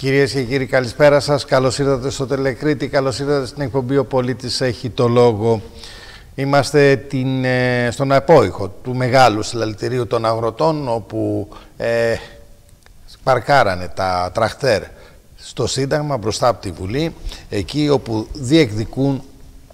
Κυρίες και κύριοι, καλησπέρα σας. Καλώς ήρθατε στο Τελεκρίτη, καλώς ήρθατε στην εκπομπή «Ο Πολίτης έχει το λόγο». Είμαστε στον απόϊχο του μεγάλου συλλαλητηρίου των αγροτών, όπου παρκάρανε τα τραχτέρ στο Σύνταγμα μπροστά από τη Βουλή, εκεί όπου διεκδικούν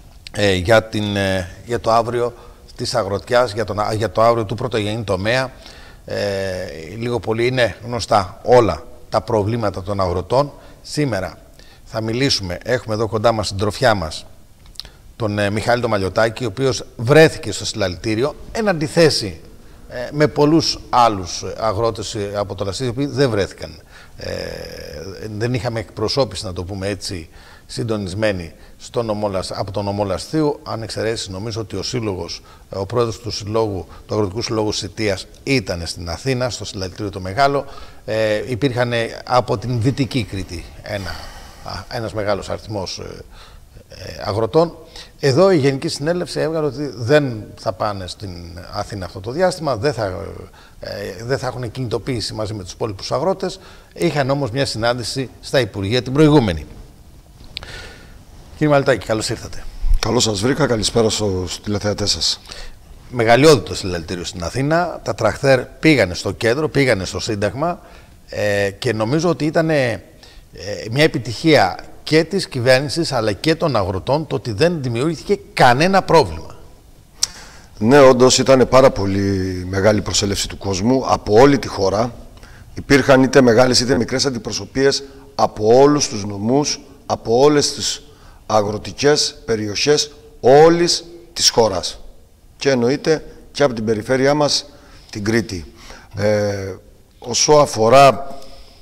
για το αύριο της αγροτιάς, για το αύριο του πρωτογενή τομέα. Λίγο πολύ είναι γνωστά όλα τα προβλήματα των αγροτών. Σήμερα θα μιλήσουμε, έχουμε εδώ κοντά μας, στην τροφιά μας, τον Μιχάλη τον Μαλιωτάκη, ο οποίος βρέθηκε στο συλλαλητήριο εν αντιθέσει με πολλούς άλλους αγρότες από το Λαστίβιο, οι οποίοι δεν βρέθηκαν. Δεν είχαμε εκπροσώπηση, να το πούμε έτσι, συντονισμένη από τον νομό Λαστίου. Αν εξαιρέσεις, νομίζω ότι ο πρόεδρος του Αγροτικού Συλλόγου Σιτίας ήταν στην Αθήνα, στο συλλαλητήριο το μεγάλο. Υπήρχαν από την Δυτική Κρήτη ένας μεγάλος αριθμός αγροτών. Εδώ η Γενική Συνέλευση έβγαλε ότι δεν θα πάνε στην Αθήνα αυτό το διάστημα, δεν θα έχουν κινητοποίηση μαζί με τους υπόλοιπους αγρότες. Είχαν όμως μια συνάντηση στα Υπουργεία την προηγούμενη. Κύριε Μαλιωτάκη, καλώς ήρθατε. Καλώς σας βρήκα, καλησπέρα στους τηλεθεατές σας. Μεγαλειώδη το συλλαλητήριο στην Αθήνα. Τα τραχτέρ πήγανε στο κέντρο, πήγανε στο Σύνταγμα και νομίζω ότι ήταν μια επιτυχία και της κυβέρνησης αλλά και των αγροτών το ότι δεν δημιουργήθηκε κανένα πρόβλημα. Ναι, όντως ήταν πάρα πολύ μεγάλη προσέλευση του κόσμου από όλη τη χώρα. Υπήρχαν είτε μεγάλες είτε μικρές αντιπροσωπείες από όλους τους νομούς, από όλες τις αγροτικές περιοχές όλης της χώρας. Και εννοείται και από την περιφέρειά μας, την Κρήτη. Όσο αφορά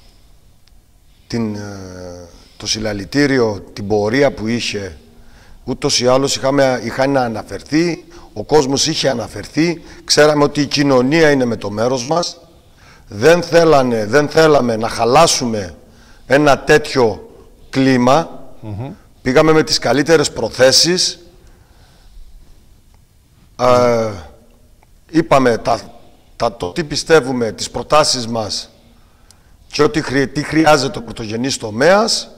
το συλλαλητήριο, την πορεία που είχε, ούτως ή άλλως είχαν αναφερθεί, ο κόσμος είχε αναφερθεί, ξέραμε ότι η κοινωνία είναι με το μέρος μας, δεν θέλαμε να χαλάσουμε ένα τέτοιο κλίμα, πήγαμε με τις καλύτερες προθέσεις, είπαμε το τι πιστεύουμε, τις προτάσεις μας και ότι τι χρειάζεται ο πρωτογενής τομέας.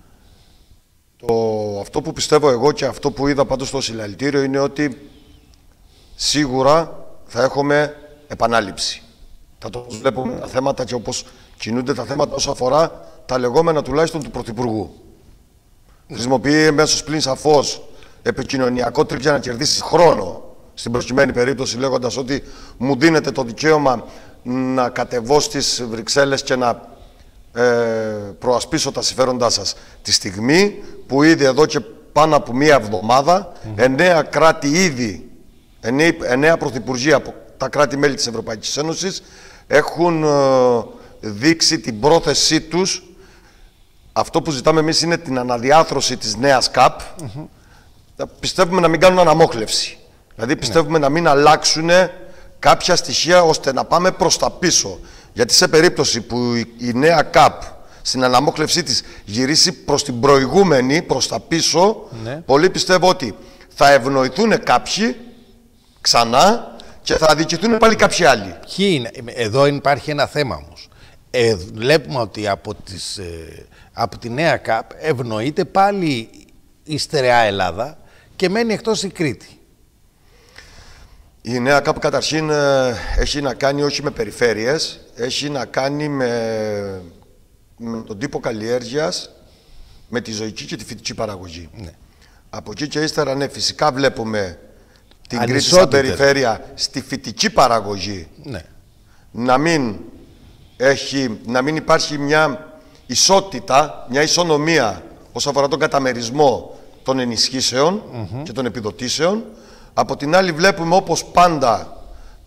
Αυτό που πιστεύω εγώ και αυτό που είδα πάντως στο συλλαλητήριο είναι ότι σίγουρα θα έχουμε επανάληψη. Θα το βλέπουμε τα θέματα και όπως κινούνται τα θέματα όσο αφορά τα λεγόμενα τουλάχιστον του Πρωθυπουργού. Χρησιμοποιεί μέσω πλην σαφώς επικοινωνιακό τρίκ για να κερδίσει χρόνο, στην προκειμένη περίπτωση, λέγοντας ότι μου δίνεται το δικαίωμα να κατεβώ στις Βρυξέλλες και να προασπίσω τα συμφέροντά σας. Τη στιγμή που ήδη εδώ και πάνω από μία εβδομάδα 9 κράτη ήδη, 9 πρωθυπουργοί από τα κράτη-μέλη της Ευρωπαϊκής Ένωσης έχουν δείξει την πρόθεσή τους. Αυτό που ζητάμε εμείς είναι την αναδιάθρωση της νέας ΚΑΠ. Πιστεύουμε να μην κάνουν αναμόχλευση. Δηλαδή πιστεύουμε να μην αλλάξουν κάποια στοιχεία ώστε να πάμε προς τα πίσω. Γιατί σε περίπτωση που η νέα ΚΑΠ στην αναμόχλευσή της γυρίσει προς την προηγούμενη, προς τα πίσω, πολλοί πιστεύω ότι θα ευνοηθούν κάποιοι ξανά και θα αδικηθούν πάλι κάποιοι άλλοι. Εδώ υπάρχει ένα θέμα όμως. Βλέπουμε ότι από τη νέα ΚΑΠ ευνοείται πάλι η στερεά Ελλάδα και μένει εκτός η Κρήτη. Η νέα ΚΑΠ καταρχήν έχει να κάνει όχι με περιφέρειες, έχει να κάνει με τον τύπο καλλιέργειας, με τη ζωική και τη φυτική παραγωγή. Από εκεί και ύστερα, ναι, φυσικά βλέπουμε την Κρήτη σαν περιφέρεια στη φυτική παραγωγή. Να μην υπάρχει μια ισότητα, μια ισονομία όσον αφορά τον καταμερισμό των ενισχύσεων και των επιδοτήσεων. Από την άλλη βλέπουμε όπως πάντα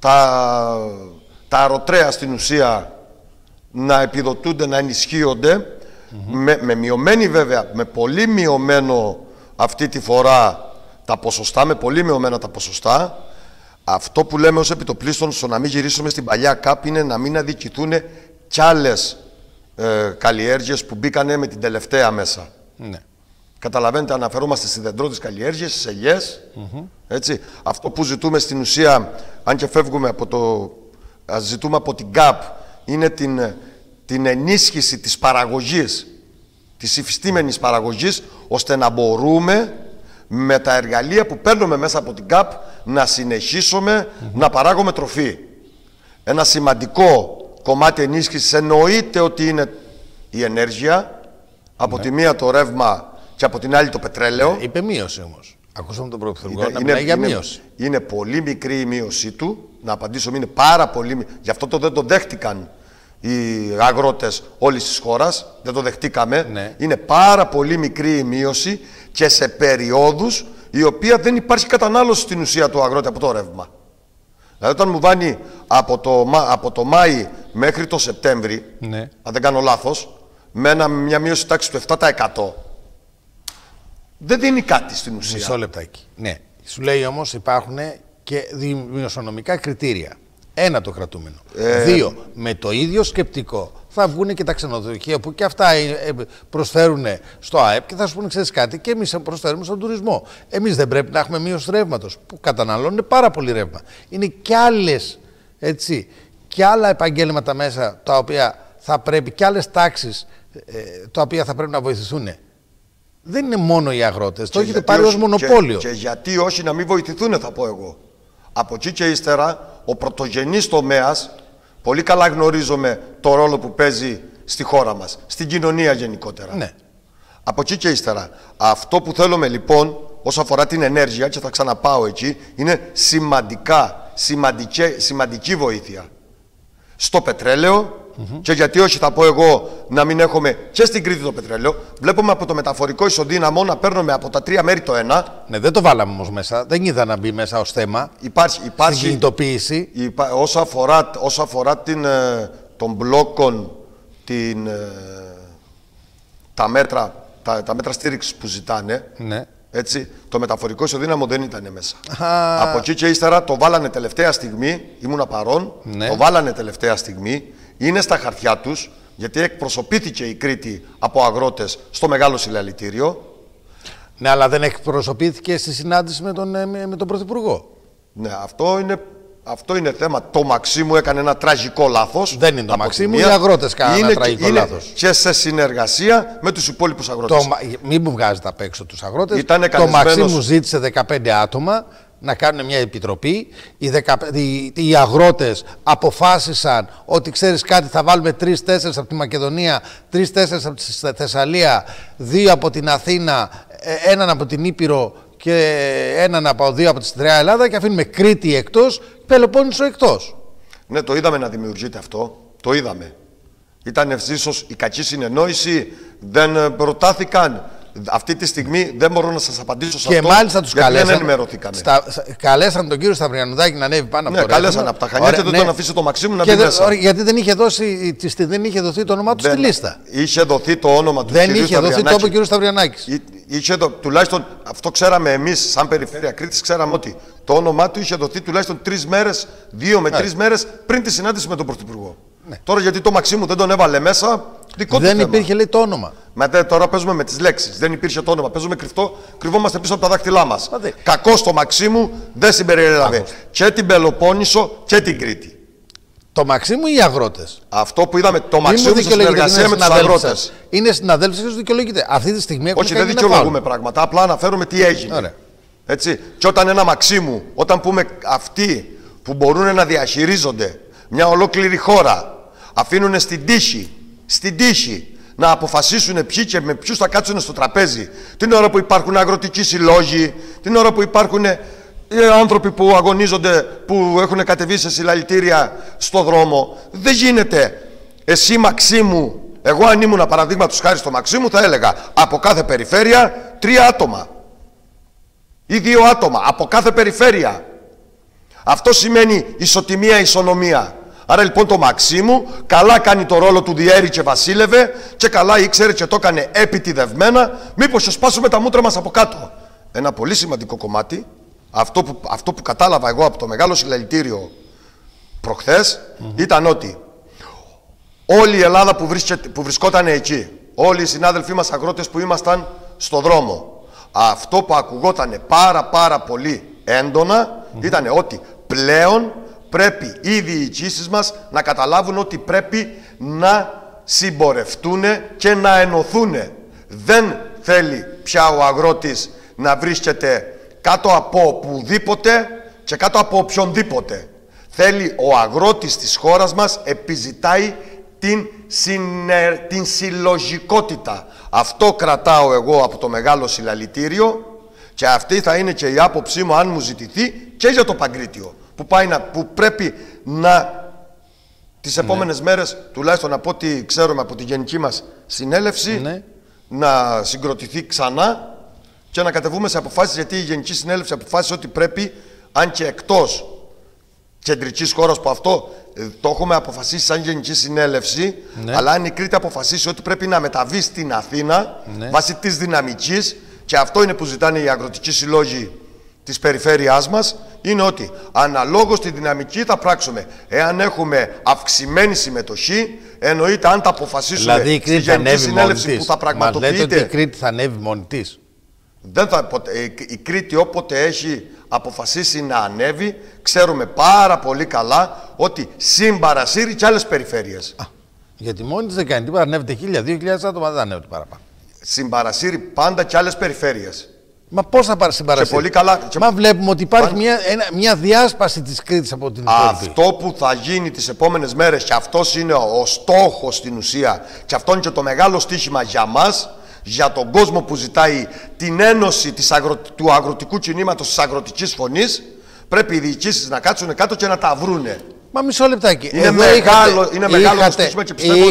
τα αεροτρέα στην ουσία να επιδοτούνται, να ενισχύονται με μειωμένη βέβαια, με πολύ μειωμένο αυτή τη φορά τα ποσοστά, με πολύ μειωμένα τα ποσοστά. Αυτό που λέμε ως επιτοπλίστων στο να μην γυρίσουμε στην παλιά ΚΑΠ είναι να μην αδικηθούν κι άλλες καλλιέργειες που μπήκανε με την τελευταία μέσα. Καταλαβαίνετε, αναφερόμαστε στη δεντρώτης καλλιέργειες, στις ελιές. Έτσι. Αυτό που ζητούμε στην ουσία, αν και φεύγουμε από ζητούμε από την ΚΑΠ, είναι την ενίσχυση της παραγωγής, της υφιστήμενης παραγωγής, ώστε να μπορούμε με τα εργαλεία που παίρνουμε μέσα από την ΚΑΠ να συνεχίσουμε να παράγουμε τροφή. Ένα σημαντικό κομμάτι ενίσχυσης εννοείται ότι είναι η ενέργεια, από τη μία το ρεύμα και από την άλλη το πετρέλαιο. Είπε μείωση όμως. Ακούσαμε τον Πρωθυπουργό να μιλάει για μείωση. Είναι πολύ μικρή η μείωσή του. Να απαντήσω, είναι πάρα πολύ. Γι' αυτό δεν το δέχτηκαν οι αγρότες όλης της χώρας. Δεν το δεχτήκαμε. Ναι. Είναι πάρα πολύ μικρή η μείωση και σε περιόδους η οποία δεν υπάρχει κατανάλωση στην ουσία του αγρότη από το ρεύμα. Δηλαδή, όταν μου βάνει από το Μάη μέχρι το Σεπτέμβρη, ναι, αν δεν κάνω λάθος, με μια μείωση τάξη του 7%, δεν δίνει κάτι στην ουσία. Μισό λεπτάκι. Ναι. Σου λέει όμως υπάρχουν και δημοσιονομικά κριτήρια. Ένα το κρατούμενο. Δύο, με το ίδιο σκεπτικό θα βγουν και τα ξενοδοχεία που και αυτά προσφέρουν στο ΑΕΠ και θα σου πούνε, ξέρεις κάτι, και εμείς προσφέρουμε στον τουρισμό. Εμείς δεν πρέπει να έχουμε μείωση ρεύματος που καταναλώνουν πάρα πολύ ρεύμα. Είναι και άλλες, έτσι, και άλλα επαγγέλματα μέσα τα οποία θα πρέπει, και άλλες τάξεις τα οποία θα πρέπει να βοηθηθούν. Δεν είναι μόνο οι αγρότες, το έχετε πάρει ως μονοπόλιο. Και γιατί όχι να μην βοηθηθούν, θα πω εγώ. Από εκεί και ύστερα, ο πρωτογενής τομέας, πολύ καλά γνωρίζουμε το ρόλο που παίζει στη χώρα μας, στην κοινωνία γενικότερα. Ναι. Από εκεί και ύστερα, αυτό που θέλουμε λοιπόν, όσον αφορά την ενέργεια, και θα ξαναπάω εκεί, είναι σημαντική βοήθεια. Στο πετρέλαιο, και γιατί όχι, θα πω εγώ, να μην έχουμε και στην Κρήτη το πετρέλαιο. Βλέπουμε από το μεταφορικό ισοδύναμο να παίρνουμε από τα 3 μέρη το ένα. Ναι, δεν το βάλαμε όμως μέσα. Δεν είδα να μπει μέσα ως θέμα. Υπάρχει στην κινητοποίηση. Όσο αφορά των μπλόκων, τα μέτρα στήριξης που ζητάνε, ναι, έτσι, το μεταφορικό ισοδύναμο δεν ήταν μέσα. Από εκεί και ύστερα το βάλανε τελευταία στιγμή, ήμουνα παρόν, ναι, το βάλανε τελευταία στιγμή, είναι στα χαρτιά τους, γιατί εκπροσωπήθηκε η Κρήτη από αγρότες στο μεγάλο συλλαλητήριο. Ναι, αλλά δεν εκπροσωπήθηκε στη συνάντηση με τον Πρωθυπουργό. Ναι, αυτό είναι θέμα. Το Μαξίμου έκανε ένα τραγικό λάθος. Δεν είναι το Μαξίμου, οι αγρότες κάνανε ένα τραγικό λάθος. Και σε συνεργασία με τους υπόλοιπους αγρότες. Μην μου βγάζετε απ' έξω τους αγρότες. Το Μαξίμου ζήτησε 15 άτομα να κάνουν μια επιτροπή. Οι αγρότες αποφάσισαν ότι, ξέρεις κάτι, θα βάλουμε 3-4 από τη Μακεδονία, 3-4 από τη Θεσσαλία, 2 από την Αθήνα, έναν από την Ήπειρο και έναν από 2 από τη Στερεά Ελλάδα, και αφήνουμε Κρήτη εκτός, Πελοπόννησο εκτός. Ναι, το είδαμε να δημιουργείται αυτό. Το είδαμε. Ήταν ίσως η κακή συνεννόηση, δεν προτάθηκαν. Αυτή τη στιγμή δεν μπορώ να σας απαντήσω σε αυτό. Και μάλιστα τους καλέσαν. Δεν ενημερωθήκαμε. Καλέσαν τον κύριο Σταυριανουδάκη να ανέβει πάνω από το ρεύμα. Καλέσαν από τα Χανιά και δεν τον αφήσει το Μαξίμου να μπει μέσα. Γιατί δεν είχε δοθεί το όνομά του στη λίστα. Είχε δοθεί το όνομα του. Δεν είχε δοθεί το κύριο Σταυριανάκης. Τουλάχιστον αυτό ξέραμε εμείς, σαν Περιφέρεια Κρήτης, ξέραμε ότι το όνομά του είχε δοθεί τουλάχιστον 3 μέρες, 2 με 3 μέρες πριν τη συνάντηση με τον Πρωθυπουργό. Ναι. Τώρα γιατί το Μαξίμου δεν τον έβαλε μέσα, δικό του θέμα. Δεν υπήρχε, λέει, το όνομα. Τώρα παίζουμε με τις λέξεις. Δεν υπήρχε το όνομα. Παίζουμε κρυβόμαστε πίσω από τα δάχτυλά μας. Κακός το Μαξίμου δεν συμπεριέλαβε και την Πελοπόννησο και την Κρήτη. Το Μαξίμου ή οι αγρότες? Αυτό που είδαμε, το Μαξίμου σε συνεργασία με τους αγρότες. Είναι συναδέλφους και τους δικαιολογείται. Αυτή τη στιγμή όχι, δεν δικαιολογούμε πράγματα. Απλά αναφέρουμε τι έγινε. Ωραία. Έτσι. Και όταν ένα Μαξίμου, όταν πούμε αυτοί που μπορούν να διαχειρίζονται μια ολόκληρη χώρα, αφήνουν στην τύχη να αποφασίσουν ποιοι και με ποιους θα κάτσουν στο τραπέζι, την ώρα που υπάρχουν αγροτικοί συλλόγοι, την ώρα που υπάρχουν άνθρωποι που αγωνίζονται, που έχουν κατεβεί σε συλλαλητήρια στο δρόμο. Δεν γίνεται. Εσύ, Μαξίμου, εγώ αν ήμουν παραδείγματος χάρη στο Μαξίμου, θα έλεγα από κάθε περιφέρεια 3 άτομα ή 2 άτομα από κάθε περιφέρεια. Αυτό σημαίνει ισοτιμία, ισονομία. Άρα λοιπόν το Μαξίμου καλά κάνει το ρόλο του διέρη και βασίλευε, και καλά ήξερε και το έκανε επιτηδευμένα, μήπως και σπάσουμε τα μούτρα μας από κάτω. Ένα πολύ σημαντικό κομμάτι, αυτό που κατάλαβα εγώ από το μεγάλο συλλαλητήριο προχθές, ήταν ότι όλη η Ελλάδα που βρισκόταν εκεί, όλοι οι συνάδελφοί μας αγρότες που ήμασταν στο δρόμο, αυτό που ακουγόταν πάρα πολύ έντονα ήταν ότι πλέον πρέπει οι διοικήσεις μας να καταλάβουν ότι πρέπει να συμπορευτούν και να ενωθούν. Δεν θέλει πια ο αγρότης να βρίσκεται κάτω από οπουδήποτε και κάτω από οποιονδήποτε. Θέλει ο αγρότης της χώρας μας, επιζητάει την συλλογικότητα. Αυτό κρατάω εγώ από το μεγάλο συλλαλητήριο και αυτή θα είναι και η άποψή μου αν μου ζητηθεί και για το Παγκρίτιο που πρέπει να τις επόμενες μέρες, τουλάχιστον από ό,τι ξέρουμε από τη γενική μας συνέλευση, να συγκροτηθεί ξανά και να κατεβούμε σε αποφάσεις, γιατί η Γενική Συνέλευση αποφάσισε ότι πρέπει, αν και εκτός κεντρικής χώρας, που αυτό το έχουμε αποφασίσει σαν Γενική Συνέλευση, αλλά αν η Κρήτη αποφασίσει ότι πρέπει να μεταβεί στην Αθήνα βάσει της δυναμικής, και αυτό είναι που ζητάνε οι αγροτικοί συλλόγοι της περιφέρειάς μας, είναι ότι αναλόγως τη δυναμική θα πράξουμε. Εάν έχουμε αυξημένη συμμετοχή, εννοείται αν τα αποφασίσουμε δηλαδή, στη Γενική Συνέλευση που θα πραγματοποιείται. Μας λέτε ότι η Κρήτη θα ανέβει μόνη της. Η Κρήτη όποτε έχει αποφασίσει να ανέβει, ξέρουμε πάρα πολύ καλά ότι συμπαρασύρει και άλλες περιφέρειες. Γιατί μόνη της δεν κάνει τίποτα, ανέβεται 1.000-2.000 άτομα, δεν ανέβεται παραπάνω. Συμπαρασύρει πάντα και άλλες περιφέρειες. Μα πώς θα συμπαρασύρει? Πολύ καλά. Μα βλέπουμε ότι υπάρχει μια διάσπαση της Κρήτης από την υπόλοιπη. Αυτό που θα γίνει τις επόμενες μέρες, και αυτός είναι ο στόχος στην ουσία, και αυτό είναι και το μεγάλο στοίχημα για μας, για τον κόσμο που ζητάει την ένωση του αγροτικού κινήματος, της αγροτικής φωνής, πρέπει οι διοικήσεις να κάτσουν κάτω και να τα βρούνε. Μα μισό λεπτάκι. Είναι μεγάλο το στοίχημα και πιστεύω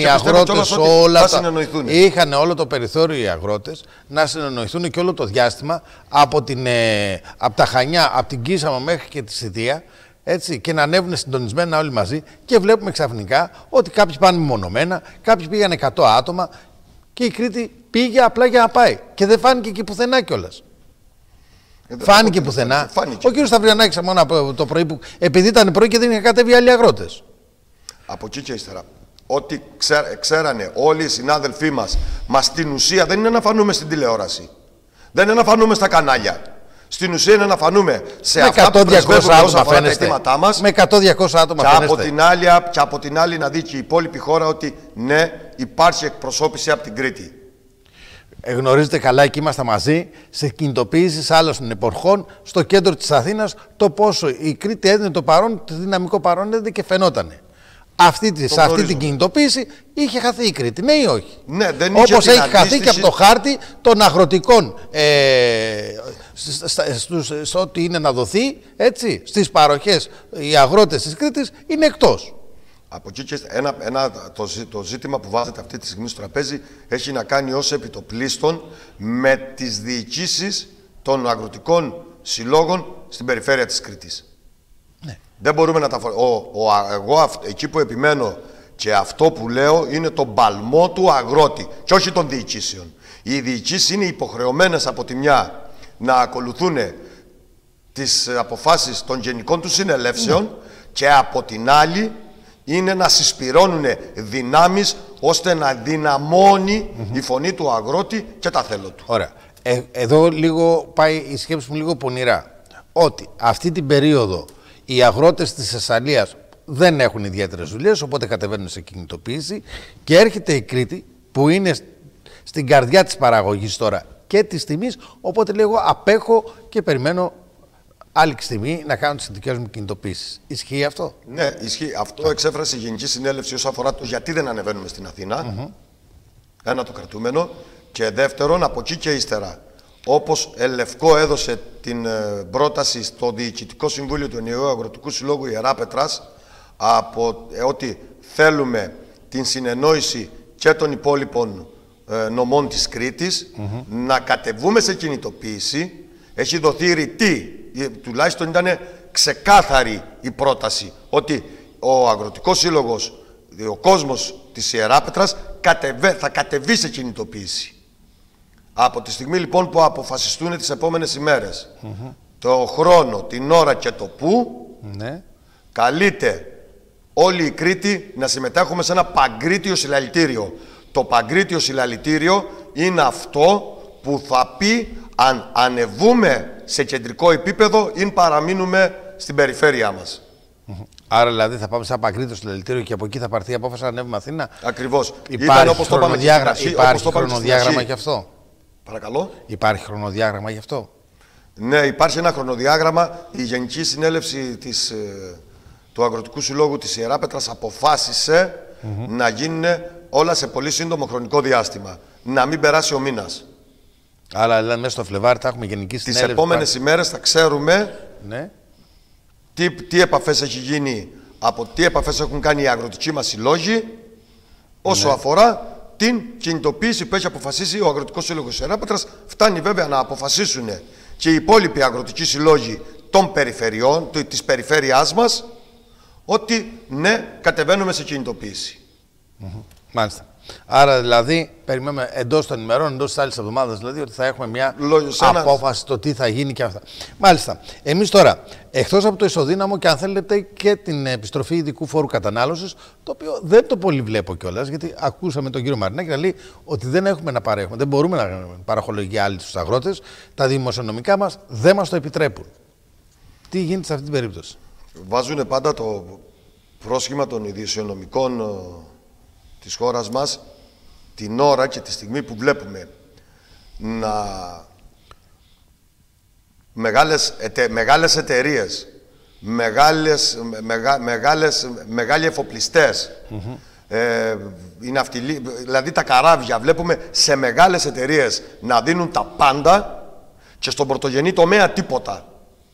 είχαν όλο το περιθώριο οι αγρότες να συνεννοηθούν και όλο το διάστημα από τα Χανιά, από την Κίσαμο μέχρι και τη Σιδεία, έτσι, και να ανέβουν συντονισμένα όλοι μαζί, και βλέπουμε ξαφνικά ότι κάποιοι πάνε μεμονωμένα, κάποιοι πήγαν 100 άτομα και η Κρήτη πήγε απλά για να πάει. Και δεν φάνηκε και πουθενά κιόλας. Φάνηκε πουθενά. Ο κύριος Σταυριανάκης μόνο από το πρωί, που επειδή ήταν πρωί και δεν είχαν κατέβει άλλοι αγρότες. Από εκεί και ύστερα, ό,τι ξέρανε όλοι οι συνάδελφοί μας, στην ουσία δεν είναι να φανούμε στην τηλεόραση. Δεν είναι να φανούμε στα κανάλια. Στην ουσία είναι να φανούμε σε αυτά που πρεσβεύουμε όσον αφορά τα αιτήματά μας. Με 100-200 άτομα και από την άλλη να δει και η υπόλοιπη χώρα ότι ναι, υπάρχει εκπροσώπηση από την Κρήτη. Γνωρίζετε καλά, εκεί ήμασταν μαζί σε κινητοποιήσεις άλλων των εποχών στο κέντρο της Αθήνας, το πόσο η Κρήτη έδινε το παρόν, το δυναμικό παρόν έδινε και φαινότανε. Σε αυτή την κινητοποίηση είχε χαθεί η Κρήτη, ναι ή όχι? Ναι, δεν όπως έχει χαθεί και από το χάρτη των αγροτικών σε ό,τι είναι να δοθεί, έτσι, στις παροχές οι αγρότες της Κρήτης είναι εκτός. Από εκεί και το ζήτημα που βάζεται αυτή τη στιγμή στο τραπέζι έχει να κάνει ως επιτοπλίστων με τις διοικήσεις των αγροτικών συλλόγων στην περιφέρεια της Κρήτης. Ναι. Δεν μπορούμε να τα εγώ εκεί που επιμένω και αυτό που λέω είναι το παλμό του αγρότη και όχι των διοικήσεων. Οι διοικήσεις είναι υποχρεωμένες από τη μια να ακολουθούν τις αποφάσεις των γενικών του συνελεύσεων και από την άλλη είναι να συσπυρώνουν δυνάμεις ώστε να δυναμώνει η φωνή του αγρότη και τα θέλω του. Ωραία. Εδώ λίγο πάει η σκέψη μου λίγο πονηρά. Ότι αυτή την περίοδο οι αγρότες της Θεσσαλίας δεν έχουν ιδιαίτερες δουλειές, οπότε κατεβαίνουν σε κινητοποίηση και έρχεται η Κρήτη που είναι στην καρδιά της παραγωγής τώρα και της τιμής, οπότε λίγο απέχω και περιμένω άλλη στιγμή να κάνω τις δικές μου κινητοποίησεις. Ισχύει αυτό? Ναι, ισχύει. Αυτό εξέφρασε η Γενική Συνέλευση όσον αφορά το γιατί δεν ανεβαίνουμε στην Αθήνα. Ένα το κρατούμενο. Και δεύτερον, από εκεί και ύστερα, όπως Ελευκό έδωσε την πρόταση στο Διοικητικό Συμβούλιο του Ενιαίου Αγροτικού Συλλόγου Ιεράπετρας, ότι θέλουμε την συνεννόηση και των υπόλοιπων νομών της Κρήτης, να κατεβούμε σε κινητοποίηση. Έχει δοθεί ρητή, τουλάχιστον ήταν ξεκάθαρη η πρόταση, ότι ο Αγροτικός Σύλλογος, ο κόσμος της Ιεράπετρας θα κατεβεί σε κινητοποίηση. Από τη στιγμή λοιπόν που αποφασιστούν τις επόμενες ημέρες, το χρόνο, την ώρα και το πού, καλείται όλη η Κρήτη να συμμετέχουμε σε ένα παγκρίτιο συλλαλητήριο. Το παγκρίτιο συλλαλητήριο είναι αυτό που θα πει αν ανεβούμε σε κεντρικό επίπεδο ή παραμείνουμε στην περιφέρειά μας. Άρα δηλαδή θα πάμε σαν Παγκρίτο στο συλλαλητήριο και από εκεί θα πάρθει η απόφαση να ανέβουμε Αθήνα. Ακριβώς. Υπάρχει χρονοδιάγραμμα γι' αυτό. Παρακαλώ. Υπάρχει χρονοδιάγραμμα γι' αυτό. Ναι, υπάρχει ένα χρονοδιάγραμμα. Η Γενική Συνέλευση του Αγροτικού Συλλόγου της Ιεράπετρας αποφάσισε να γίνουν όλα σε πολύ σύντομο χρονικό διάστημα. Να μην περάσει ο μήνας. Άρα δηλαδή μέσα στο Φλεβάρι θα έχουμε Γενική Συνέλευση. Τις επόμενες ημέρες θα ξέρουμε ναι. τι επαφές έχει γίνει, από τι επαφές έχουν κάνει οι αγροτικοί μας συλλόγοι, όσο αφορά την κινητοποίηση που έχει αποφασίσει ο Αγροτικός Σύλλογος Ιεράπετρας. Φτάνει βέβαια να αποφασίσουν και οι υπόλοιποι αγροτικοί συλλόγοι των περιφερειών, της περιφέρειάς μας, ότι ναι, κατεβαίνουμε σε κινητοποίηση. Μάλιστα. Άρα δηλαδή περιμένουμε εντός των ημερών, εντός της άλλης εβδομάδας, δηλαδή ότι θα έχουμε μια απόφαση το τι θα γίνει και αυτά. Μάλιστα. Εμείς τώρα, εκτός από το ισοδύναμο και αν θέλετε και την επιστροφή ειδικού φόρου κατανάλωσης, το οποίο δεν το πολύ βλέπω κιόλας, γιατί ακούσαμε τον κύριο Μαρινάκη να λέει ότι δεν έχουμε να παρέχουμε, δεν μπορούμε να παραχωρήσουμε άλλοι στους αγρότες, τα δημοσιονομικά μας δεν μας το επιτρέπουν. Τι γίνεται σε αυτή την περίπτωση? Βάζουν πάντα το πρόσχημα των ιδιοσιονομικών της χώρας μας την ώρα και τη στιγμή που βλέπουμε να μεγάλες εταιρείες, μεγάλοι εφοπλιστές, δηλαδή τα καράβια, βλέπουμε σε μεγάλες εταιρείες να δίνουν τα πάντα και στον πρωτογενή τομέα τίποτα.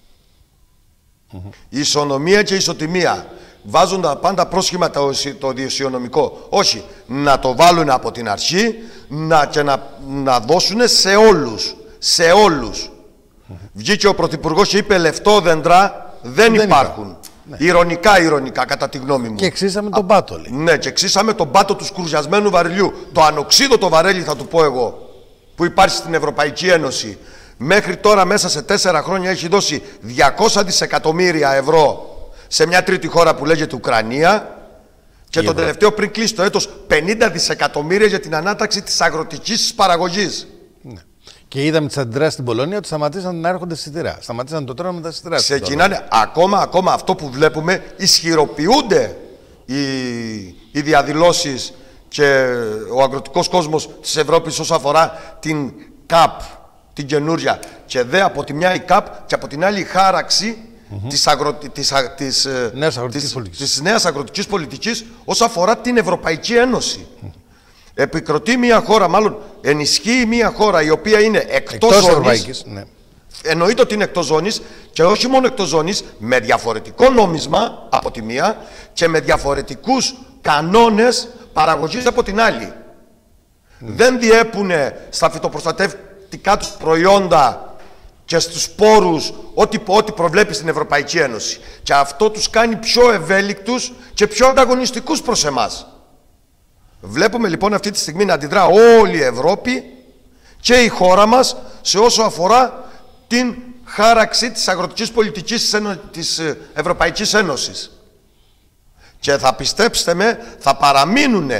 Η ισονομία και η ισοτιμία. Βάζουν τα πάντα πρόσχημα το διοσιονομικό. Όχι, να το βάλουν από την αρχή και να δώσουν σε όλους. Σε όλους. Βγήκε ο Πρωθυπουργός και είπε λεφτόδεντρα δεν υπάρχουν. Ναι. Ηρωνικά, κατά τη γνώμη μου. Και εξήσαμε τον πάτο, λέει. Ναι, και εξήσαμε τον πάτο του σκουρζιασμένου βαρελιού. Το ανοξίδωτο βαρέλι, θα του πω εγώ, που υπάρχει στην Ευρωπαϊκή Ένωση. Μέχρι τώρα μέσα σε 4 χρόνια έχει δώσει 200 δισεκατομμύρια ευρώ σε μια τρίτη χώρα που λέγεται Ουκρανία και τον τελευταίο πριν κλείσει το έτος 50 δισεκατομμύρια για την ανάταξη της αγροτικής παραγωγής. Ναι. Και είδαμε τις αντιδράσεις στην Πολωνία ότι σταματήσαν να έρχονται σιτηρά. Σταματήσαν το τρένο με τα σιτηρά. Ξεκινάνε ακόμα αυτό που βλέπουμε, ισχυροποιούνται οι διαδηλώσεις και ο αγροτικός κόσμος της Ευρώπης όσο αφορά την ΚΑΠ, την καινούρια. Και δε από τη μια η ΚΑΠ και από την άλλη η χάραξη της νέας αγροτικής πολιτικής όσο αφορά την Ευρωπαϊκή Ένωση. Επικροτεί μια χώρα, μάλλον ενισχύει μια χώρα η οποία είναι εκτός ζώνης. Ναι. Εννοείται ότι είναι εκτός ζώνης και όχι μόνο εκτός ζώνης, με διαφορετικό νόμισμα από τη μία και με διαφορετικούς κανόνες παραγωγής από την άλλη. Δεν διέπουν στα φυτοπροστατευτικά τους προϊόντα και στους σπόρους ό,τι προβλέπει στην Ευρωπαϊκή Ένωση. Και αυτό τους κάνει πιο ευέλικτους και πιο ανταγωνιστικούς προς εμάς. Βλέπουμε λοιπόν αυτή τη στιγμή να αντιδρά όλη η Ευρώπη και η χώρα μας σε όσο αφορά την χάραξη της αγροτικής πολιτικής της Ευρωπαϊκής Ένωσης. Και θα πιστέψτε με, θα παραμείνουν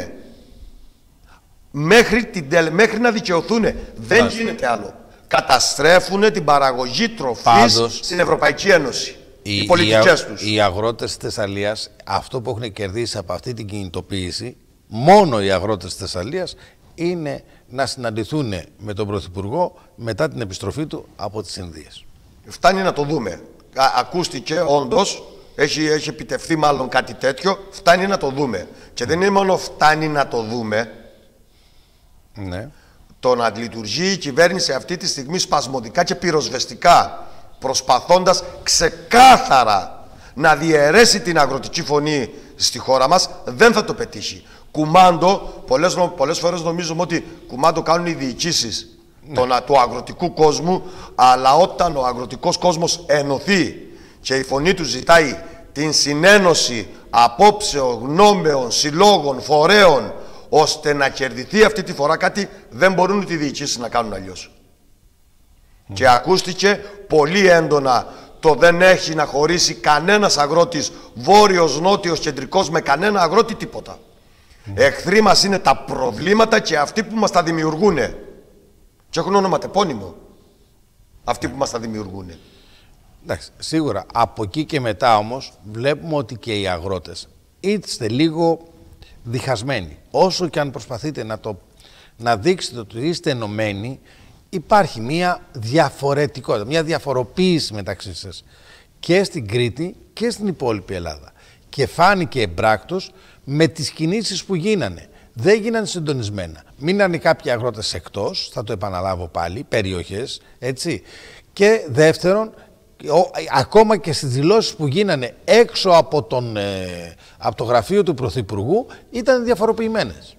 μέχρι να δικαιωθούν. Δεν γίνεται άλλο. Καταστρέφουν την παραγωγή τροφής στην Ευρωπαϊκή Ένωση. Οι πολιτικές τους. Οι αγρότες της Θεσσαλίας, αυτό που έχουν κερδίσει από αυτή την κινητοποίηση, μόνο οι αγρότες της Θεσσαλίας, είναι να συναντηθούν με τον Πρωθυπουργό μετά την επιστροφή του από τις Ινδίες. Φτάνει να το δούμε. Ακούστηκε όντως, έχει επιτευχθεί μάλλον κάτι τέτοιο, φτάνει να το δούμε. Και δεν είναι μόνο φτάνει να το δούμε. Ναι. Το να λειτουργεί η κυβέρνηση αυτή τη στιγμή σπασμωδικά και πυροσβεστικά, προσπαθώντας ξεκάθαρα να διαιρέσει την αγροτική φωνή στη χώρα μας, δεν θα το πετύχει. Κουμάντο, πολλές φορές νομίζουμε ότι κουμάντο κάνουν οι διοικήσεις του αγροτικού κόσμου, αλλά όταν ο αγροτικός κόσμος ενωθεί και η φωνή του ζητάει την συνένωση απόψεων, γνώμεων, συλλόγων, φορέων, ώστε να κερδιθεί αυτή τη φορά κάτι, δεν μπορούν οι διοικήσεις να κάνουν αλλιώς. Και ακούστηκε πολύ έντονα το δεν έχει να χωρίσει κανένας αγρότης βόρειος, νότιος, κεντρικός με κανένα αγρότη τίποτα. Εχθροί μας είναι τα προβλήματα και αυτοί που μας τα δημιουργούν. Και έχουν ονοματεπώνυμο αυτοί που μας τα δημιουργούν. Εντάξει, σίγουρα. Από εκεί και μετά όμως βλέπουμε ότι και οι αγρότες είστε λίγο διχασμένοι. Όσο και αν προσπαθείτε να δείξετε ότι είστε ενωμένοι, υπάρχει μια διαφορετικότητα, μια διαφοροποίηση μεταξύ σας και στην Κρήτη και στην υπόλοιπη Ελλάδα. Και φάνηκε εμπράκτος με τις κινήσεις που γίνανε. Δεν γίνανε συντονισμένα. Μείνανε κάποιοι αγρότες εκτός, θα το επαναλάβω πάλι, περιοχές, έτσι. Και δεύτερον, ακόμα και στις δηλώσεις που γίνανε έξω από το γραφείο του Πρωθυπουργού ήταν διαφοροποιημένες.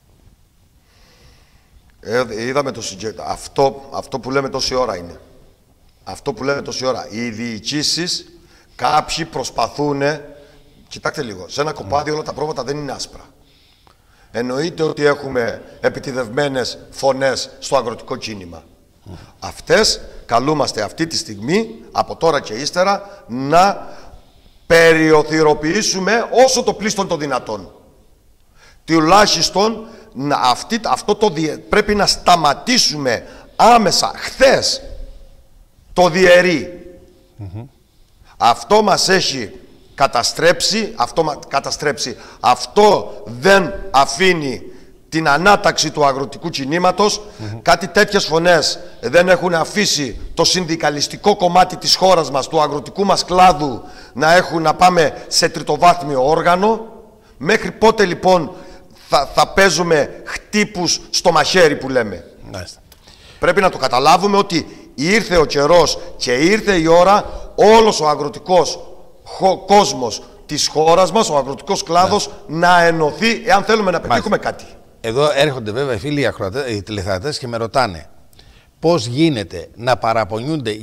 Είδαμε αυτό που λέμε τόση ώρα είναι. Αυτό που λέμε τόση ώρα. Οι διοικήσεις, κάποιοι προσπαθούν. Κοιτάξτε λίγο, σε ένα κοπάδι όλα τα πρόβατα δεν είναι άσπρα. Εννοείται ότι έχουμε επιτηδευμένες φωνές στο αγροτικό κίνημα. Αυτές καλούμαστε αυτή τη στιγμή, από τώρα και ύστερα, να περιοθυροποιήσουμε όσο το πλήστον το δυνατόν. Τουλάχιστον πρέπει να σταματήσουμε άμεσα, χθες, το διαιρεί. Αυτό μας έχει καταστρέψει, αυτό δεν αφήνει την ανάταξη του αγροτικού κινήματος. Κάτι τέτοιες φωνές δεν έχουν αφήσει το συνδικαλιστικό κομμάτι της χώρας μας, του αγροτικού μας κλάδου, να πάμε σε τριτοβάθμιο όργανο. Μέχρι πότε λοιπόν θα παίζουμε χτύπους στο μαχαίρι που λέμε? Πρέπει να το καταλάβουμε ότι ήρθε ο καιρός και ήρθε η ώρα όλος ο αγροτικός κόσμος της χώρας μας, ο αγροτικός κλάδος, να ενωθεί εάν θέλουμε να πετύχουμε κάτι. Εδώ έρχονται βέβαια οι φίλοι οι τηλεθεατές και με ρωτάνε πώς γίνεται να παραπονιούνται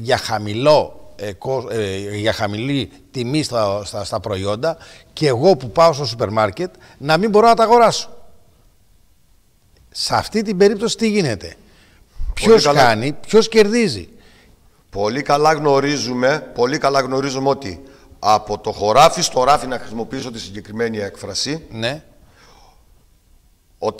για χαμηλή τιμή στα προϊόντα και εγώ που πάω στο σούπερ μάρκετ να μην μπορώ να τα αγοράσω. Σε αυτή την περίπτωση τι γίνεται? Ποιος κάνει, ποιος κερδίζει? Πολύ καλά γνωρίζουμε ότι από το χωράφι στο ράφι, να χρησιμοποιήσω τη συγκεκριμένη έκφραση, ναι, ο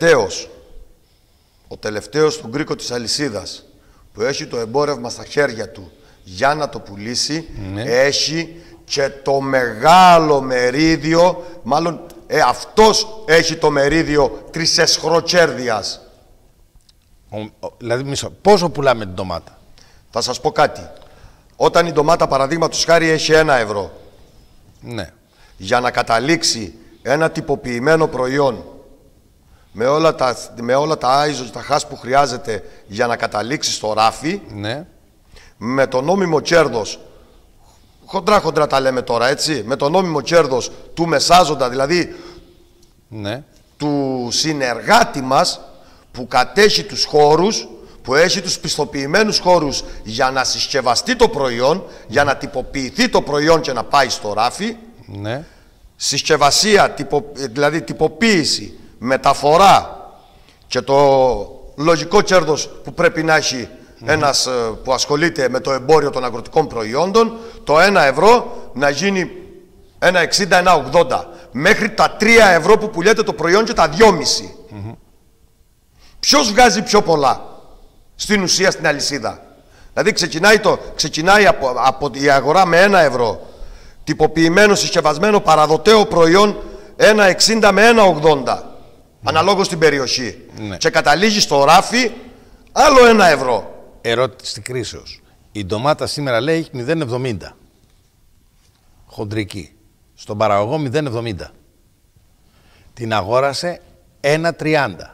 τελευταίος στον κρίκο της αλυσίδας που έχει το εμπόρευμα στα χέρια του για να το πουλήσει, ναι, έχει και το μεγάλο μερίδιο, μάλλον αυτός έχει το μερίδιο της εσχροκέρδειας. Δηλαδή πόσο πουλάμε την ντομάτα? Θα σας πω κάτι. Όταν η ντομάτα παραδείγματος χάρη έχει 1 ευρώ, ναι, για να καταλήξει ένα τυποποιημένο προϊόν με όλα τα άιζο και τα χάς που χρειάζεται για να καταλήξει στο ράφι, ναι, με το νόμιμο κέρδος, χοντρά τα λέμε τώρα, έτσι, με το νόμιμο κέρδος του μεσάζοντα, δηλαδή, ναι, του συνεργάτη μας που κατέχει τους χώρους, που έχει τους πιστοποιημένους χώρους για να συσκευαστεί το προϊόν, για να τυποποιηθεί το προϊόν και να πάει στο ράφι, ναι, συσκευασία, δηλαδή τυποποίηση, μεταφορά και το λογικό κέρδος που πρέπει να έχει ένας που ασχολείται με το εμπόριο των αγροτικών προϊόντων, το 1 ευρώ να γίνει 1,60, 1,80, μέχρι τα 3 ευρώ που πουλιέται το προϊόν και τα 2,5. Ποιος βγάζει πιο πολλά στην ουσία στην αλυσίδα? Δηλαδή ξεκινάει από η αγορά με 1 ευρώ, τυποποιημένο, συσκευασμένο, παραδοτέο προϊόν 1,60 με 1,80, αναλόγως στην περιοχή. Ναι. Και καταλήγει στο ράφι άλλο 1 ευρώ. Ερώτηση κρίσεως. Η ντομάτα σήμερα λέει έχει 0,70. Χοντρική. Στον παραγωγό 0,70. Την αγόρασε 1,30.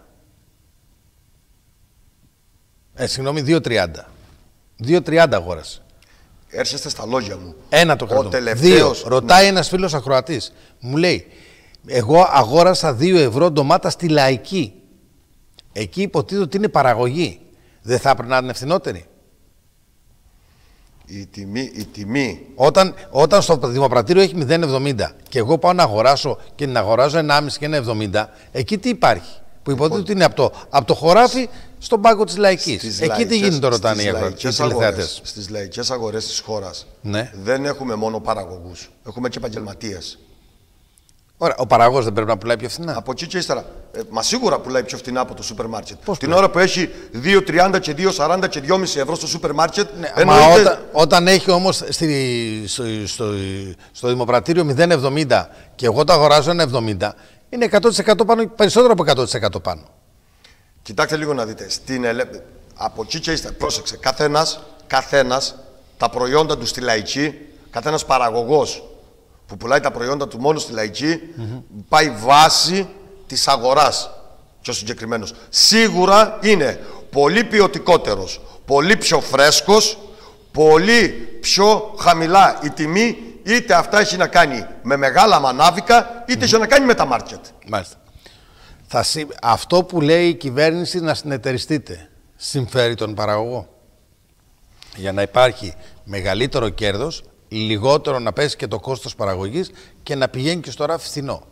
Συγγνώμη, 2,30. 2,30 αγόρασε. Έρχεστε στα λόγια μου. Ένα το κρατώ. Δύο. Ρωτάει ένας φίλος ακροατής. Μου λέει, εγώ αγόρασα 2 ευρώ ντομάτα στη Λαϊκή. Εκεί υποτίθεται ότι είναι παραγωγή. Δεν θα έπρεπε να είναι φθηνότερη? Η τιμή. Όταν στο Δημοπρατήριο έχει 0,70 και εγώ πάω να αγοράσω και να αγοράζω 1,5 και 1,70, εκεί τι υπάρχει? Που υποτίθεται ότι είναι από το χωράφι στον πάγκο της Λαϊκής. Εκεί τι γίνεται, ρωτάνε οι τηλεθεατές. Στις λαϊκές αγορές της χώρας, ναι, δεν έχουμε μόνο παραγωγούς, έχουμε και επαγγελματίες. Ωραία, ο παραγωγός δεν πρέπει να πουλάει πιο φθηνά? Από εκεί και ύστερα. Μα σίγουρα πουλάει πιο φθηνά από το σούπερ μάρκετ. Την ώρα που έχει 2,30 και 2,40 και 2,5 ευρώ στο σούπερ μάρκετ. Ναι, εννοείται... όταν έχει όμως στο δημοπρατήριο 0,70 και εγώ το αγοράζω 1,70, είναι 100% πάνω, περισσότερο από 100% πάνω. Κοιτάξτε λίγο να δείτε. Από εκεί και ύστερα, πρόσεξε, καθένας τα προϊόντα του στη λαϊκή, καθένας παραγωγός που πουλάει τα προϊόντα του μόνο στη λαϊκή, πάει βάση της αγοράς, πιο συγκεκριμένος. Σίγουρα είναι πολύ ποιοτικότερος, πολύ πιο φρέσκος, πολύ πιο χαμηλά η τιμή, είτε αυτά έχει να κάνει με μεγάλα μανάβικα, είτε έχει να κάνει με τα μάρκετ. Μάλιστα. Αυτό που λέει η κυβέρνηση να συνεταιριστείτε, συμφέρει τον παραγωγό? Για να υπάρχει μεγαλύτερο κέρδος, λιγότερο να πέσει και το κόστος παραγωγής και να πηγαίνει και στο ράφι φθηνό.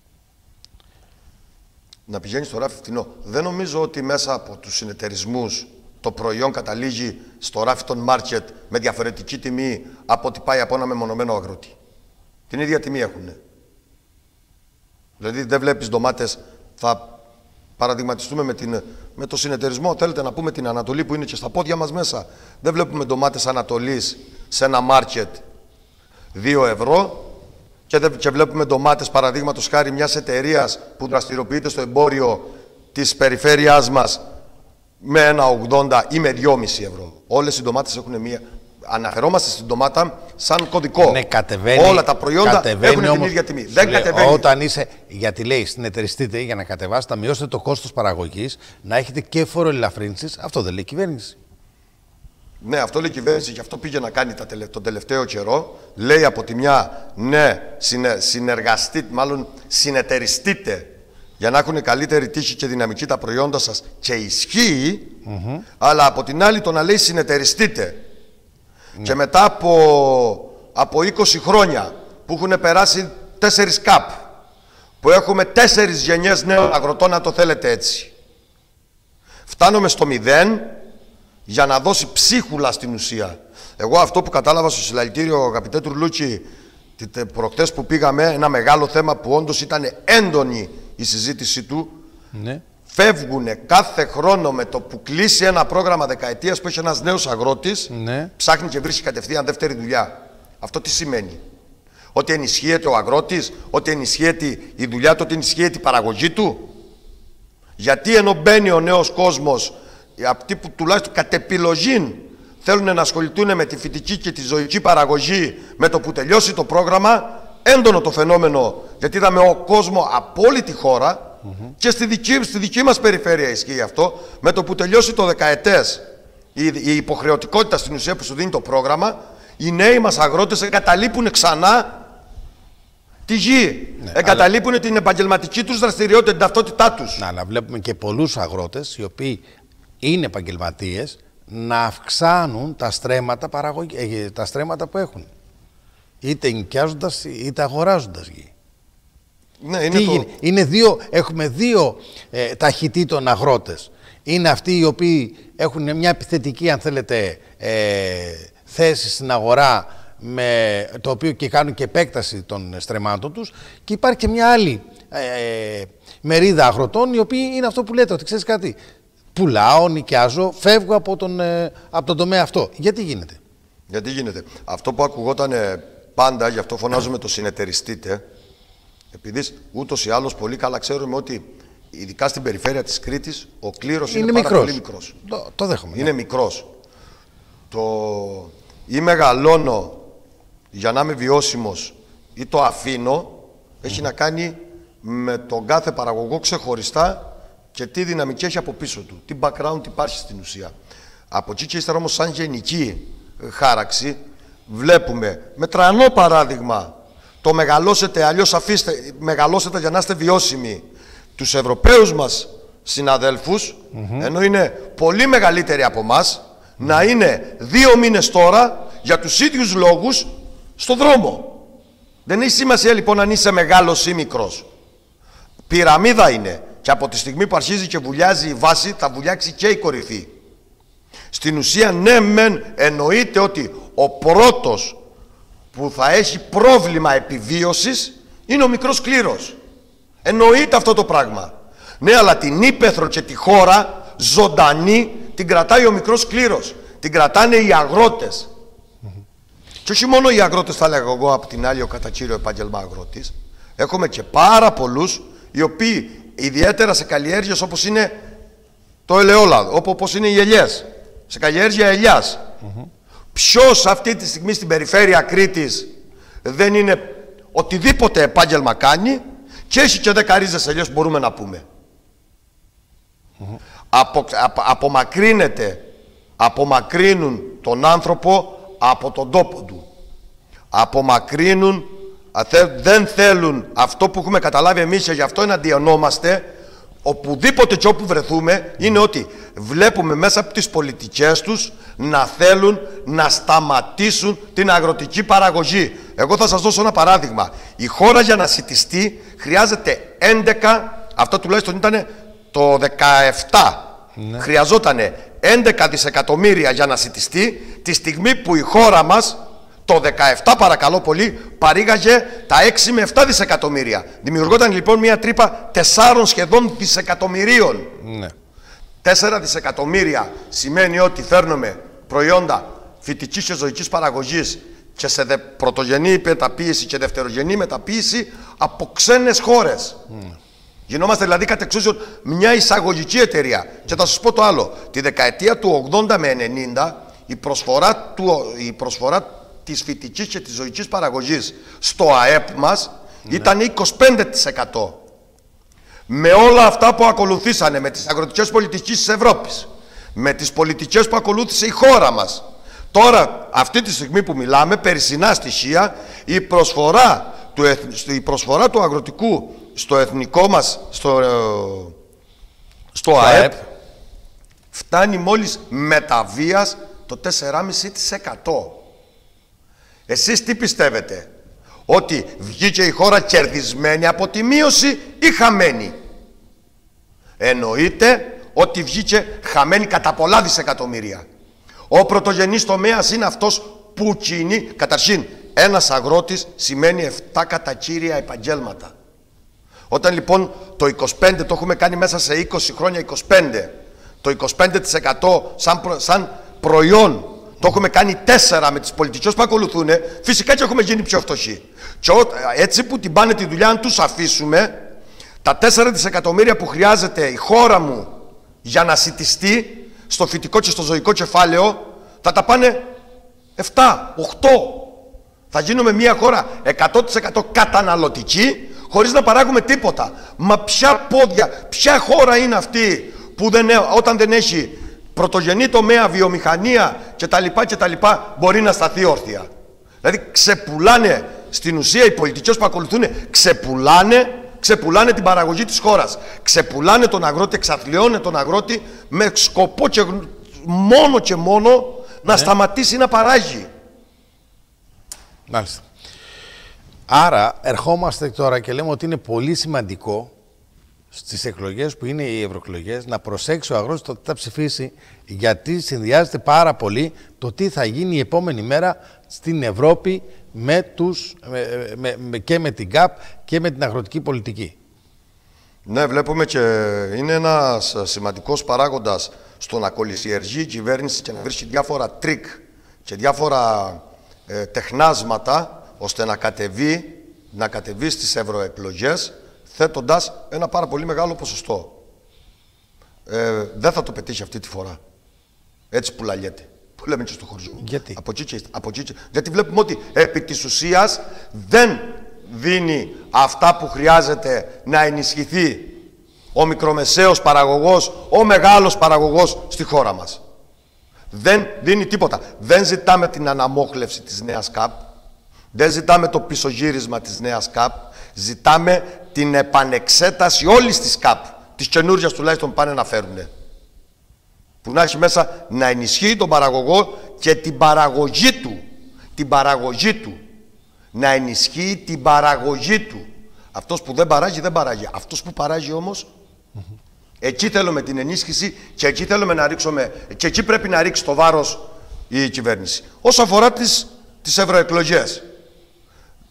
Να πηγαίνει στο ράφι φθηνό. Δεν νομίζω ότι μέσα από τους συνεταιρισμούς το προϊόν καταλήγει στο ράφι των μάρκετ με διαφορετική τιμή από ό,τι πάει από ένα μεμονωμένο αγρότη. Την ίδια τιμή έχουν. Δηλαδή δεν βλέπεις ντομάτες, θα παραδειγματιστούμε με το συνεταιρισμό, θέλετε να πούμε την Ανατολή που είναι και στα πόδια μας μέσα. Δεν βλέπουμε ντομάτες Ανατολής σε ένα μάρκετ 2 ευρώ και βλέπουμε ντομάτες παραδείγματος χάρη μιας εταιρείας που δραστηριοποιείται στο εμπόριο της περιφέρειάς μας με 1,80 ή με 2,5 ευρώ. Όλες οι ντομάτες έχουν μία. Αναφερόμαστε στην ντομάτα σαν κωδικό. Ναι, κατεβαίνει, όλα τα προϊόντα έχουν την ίδια τιμή. Δεν κατεβαίνει. Όταν είσαι, γιατί λέει συνεταιριστείτε για να κατεβάσετε, να μειώσετε το κόστος παραγωγής, να έχετε και φοροελαφρύνσεις, αυτό δεν λέει η κυβέρνηση? Ναι, αυτό λέει η κυβέρνηση και αυτό πήγε να κάνει τον τελευταίο καιρό. Λέει από τη μια, ναι, συνεταιριστείτε για να έχουν καλύτερη τύχη και δυναμική τα προϊόντα σας και ισχύει, αλλά από την άλλη το να λέει συνεταιριστείτε. Και μετά από 20 χρόνια που έχουν περάσει 4 ΚΑΠ, που έχουμε 4 γενιές νέων αγροτών, αν το θέλετε έτσι, φτάνουμε στο 0 για να δώσει ψίχουλα στην ουσία. Εγώ αυτό που κατάλαβα στο συλλαλητήριο, αγαπητέ Τουρλούκη, προχτές που πήγαμε, ένα μεγάλο θέμα που όντως ήταν έντονη η συζήτησή του, ναι. Φεύγουν κάθε χρόνο με το που κλείσει ένα πρόγραμμα δεκαετίας που έχει ένας νέος αγρότης, ναι. Ψάχνει και βρίσκει κατευθείαν δεύτερη δουλειά. Αυτό τι σημαίνει? Ότι ενισχύεται ο αγρότης, ότι ενισχύεται η δουλειά του, ότι ενισχύεται η παραγωγή του? Γιατί ενώ μπαίνει ο νέος κόσμος, αυτοί που τουλάχιστον κατ' επιλογή θέλουν να ασχοληθούν με τη φυτική και τη ζωική παραγωγή, με το που τελειώσει το πρόγραμμα, έντονο το φαινόμενο, γιατί είδαμε ο κόσμο από όλη τη χώρα, και στη δική μας περιφέρεια ισχύει αυτό, με το που τελειώσει το δεκαετές η υποχρεωτικότητα στην ουσία που σου δίνει το πρόγραμμα, οι νέοι μας αγρότες εγκαταλείπουν ξανά τη γη, ναι, εγκαταλείπουν την επαγγελματική τους δραστηριότητα, την ταυτότητά τους. Αλλά βλέπουμε και πολλούς αγρότες οι οποίοι είναι επαγγελματίες να αυξάνουν τα στρέμματα, τα στρέμματα που έχουν, είτε νοικιάζοντας είτε αγοράζοντας γη. Ναι, έχουμε δύο ταχυτήτων αγρότες. Είναι αυτοί οι οποίοι έχουν μια επιθετική, αν θέλετε, θέση στην αγορά, με το οποίο και κάνουν και επέκταση των στρεμμάτων τους, και υπάρχει και μια άλλη μερίδα αγροτών, οι οποίοι είναι αυτό που λέτε, ότι ξέρεις κάτι, πουλάω, νοικιάζω, φεύγω από τον τομέα αυτό. Γιατί γίνεται? Γιατί γίνεται? Αυτό που ακουγόταν πάντα, γι' αυτό φωνάζουμε το συνεταιριστείτε, επειδή ούτως ή άλλως πολύ καλά ξέρουμε ότι ειδικά στην περιφέρεια της Κρήτης ο κλήρος είναι πάρα πολύ μικρός. Το δέχομαι. Είναι μικρός. Το ή μεγαλώνω για να είμαι βιώσιμος ή το αφήνω έχει να κάνει με τον κάθε παραγωγό ξεχωριστά και τι δυναμική έχει από πίσω του, τι background υπάρχει στην ουσία. Από εκεί και ύστερα όμως σαν γενική χάραξη βλέπουμε με τρανό παράδειγμα το μεγαλώσετε, αλλιώς αφήστε, μεγαλώσετε για να είστε βιώσιμοι τους Ευρωπαίους μας συναδέλφους, ενώ είναι πολύ μεγαλύτεροι από μας, να είναι 2 μήνες τώρα για τους ίδιους λόγους στο δρόμο. Δεν έχει σημασία λοιπόν αν είσαι μεγάλος ή μικρός. Πυραμίδα είναι και από τη στιγμή που αρχίζει και βουλιάζει η βάση θα βουλιάξει και η κορυφή. Στην ουσία ναι μεν εννοείται ότι ο πρώτος που θα έχει πρόβλημα επιβίωσης είναι ο μικρός κλήρος. Εννοείται αυτό το πράγμα. Ναι, αλλά την ύπαιθρο και τη χώρα ζωντανή την κρατάει ο μικρός κλήρος. Την κρατάνε οι αγρότες. Και όχι μόνο οι αγρότες, θα λέγω εγώ από την άλλη, ο κατά κύριο επάγγελμα αγρότης. Έχουμε και πάρα πολλούς οι οποίοι, ιδιαίτερα σε καλλιέργειες όπως είναι το ελαιόλαδο, όπως είναι οι ελιές, σε καλλιέργεια ελιάς. Ποιος αυτή τη στιγμή στην περιφέρεια Κρήτης δεν είναι οτιδήποτε επάγγελμα κάνει και έχει και 10 ρίζες ελιές που μπορούμε να πούμε. Απομακρύνουν τον άνθρωπο από τον τόπο του. Απομακρύνουν, δεν θέλουν αυτό που έχουμε καταλάβει εμείς και γι' αυτό εναντιονόμαστε οπουδήποτε και όπου βρεθούμε, είναι ότι βλέπουμε μέσα από τις πολιτικές τους να θέλουν να σταματήσουν την αγροτική παραγωγή. Εγώ θα σας δώσω ένα παράδειγμα. Η χώρα για να σιτιστεί χρειάζεται 11, αυτό τουλάχιστον ήταν το 17, ναι. Χρειαζόταν 11 δισεκατομμύρια για να σιτιστεί, τη στιγμή που η χώρα μας το 17, παρακαλώ πολύ, παρήγαγε τα 6 με 7 δισεκατομμύρια. Δημιουργόταν λοιπόν μια τρύπα 4 σχεδόν δισεκατομμυρίων. Ναι. 4 δισεκατομμύρια σημαίνει ότι φέρνουμε προϊόντα φυτικής και ζωικής παραγωγής και σε πρωτογενή μεταποίηση και δευτερογενή μεταποίηση από ξένες χώρες. Γινόμαστε δηλαδή κατ' εξούσιον μια εισαγωγική εταιρεία. Και θα σας πω το άλλο. Τη δεκαετία του 80 με 90 η προσφορά της φυτικής και της ζωικής παραγωγής στο ΑΕΠ μας ήταν 25%. Με όλα αυτά που ακολουθήσανε, με τις αγροτικές πολιτικές της Ευρώπης, με τις πολιτικές που ακολούθησε η χώρα μας, τώρα αυτή τη στιγμή που μιλάμε, περσινά στοιχεία, η προσφορά του αγροτικού στο εθνικό μας, στο ΑΕΠ, φτάνει μόλις μεταβίας το 4,5%. Εσείς τι πιστεύετε, ότι βγήκε η χώρα κερδισμένη από τη μείωση ή χαμένη? Εννοείται ότι βγήκε χαμένη κατά πολλά δισεκατομμύρια. Ο πρωτογενής τομέας είναι αυτός που κινεί. Καταρχήν, ένας αγρότης σημαίνει 7 κατακύρια επαγγέλματα. Όταν λοιπόν το 25 το έχουμε κάνει μέσα σε 20 χρόνια, 25, το 25% σαν προϊόν το έχουμε κάνει 4 με τις πολιτικές που ακολουθούν, φυσικά και έχουμε γίνει πιο φτωχοί. Και έτσι που την πάνε τη δουλειά, αν τους αφήσουμε, τα 4 δισεκατομμύρια που χρειάζεται η χώρα μου για να σιτιστεί στο φυτικό και στο ζωικό κεφάλαιο, θα τα πάνε 7, 8. Θα γίνουμε μια χώρα 100% καταναλωτική, χωρίς να παράγουμε τίποτα. Μα ποια χώρα είναι αυτή που όταν δεν έχει πρωτογενή τομέα, βιομηχανία κτλ. Μπορεί να σταθεί όρθια? Δηλαδή ξεπουλάνε, στην ουσία οι πολιτικές που ακολουθούν ξεπουλάνε την παραγωγή της χώρας. Ξεπουλάνε τον αγρότη, εξαθλιώνουν τον αγρότη με σκοπό και μόνο να σταματήσει να παράγει. Μάλιστα. Άρα ερχόμαστε τώρα και λέμε ότι είναι πολύ σημαντικό στις εκλογές που είναι οι ευρωεκλογές να προσέξει ο αγρότης το τι θα ψηφίσει, γιατί συνδυάζεται πάρα πολύ το τι θα γίνει η επόμενη μέρα στην Ευρώπη και με την ΚΑΠ και με την αγροτική πολιτική. Ναι, βλέπουμε και είναι ένας σημαντικός παράγοντας στο να κολυσιεργεί η κυβέρνηση και να βρίσκει διάφορα τρίκ και διάφορα τεχνάσματα ώστε να κατεβεί στις ευρωεκλογές, θέτοντας ένα πάρα πολύ μεγάλο ποσοστό. Δεν θα το πετύχει αυτή τη φορά. Έτσι που λαλιέται. Που λέμε και στο χωριό. Γιατί? Από εκεί. Γιατί βλέπουμε ότι επί της ουσίας δεν δίνει αυτά που χρειάζεται να ενισχυθεί ο μικρομεσαίος παραγωγός, ο μεγάλος παραγωγός στη χώρα μας. Δεν δίνει τίποτα. Δεν ζητάμε την αναμόχλευση της νέας ΚΑΠ. Δεν ζητάμε το πισωγύρισμα της νέας ΚΑΠ. Ζητάμε την επανεξέταση όλης της ΚΑΠ. Της καινούργιας τουλάχιστον πάνε να φέρουνε. Που να έχει μέσα να ενισχύει τον παραγωγό και την παραγωγή του. Την παραγωγή του. Να ενισχύει την παραγωγή του. Αυτός που δεν παράγει, δεν παράγει. Αυτός που παράγει όμως, εκεί θέλουμε την ενίσχυση και εκεί θέλουμε να ρίξουμε, και εκεί πρέπει να ρίξει το βάρος η κυβέρνηση. Όσο αφορά τις ευρωεκλογές,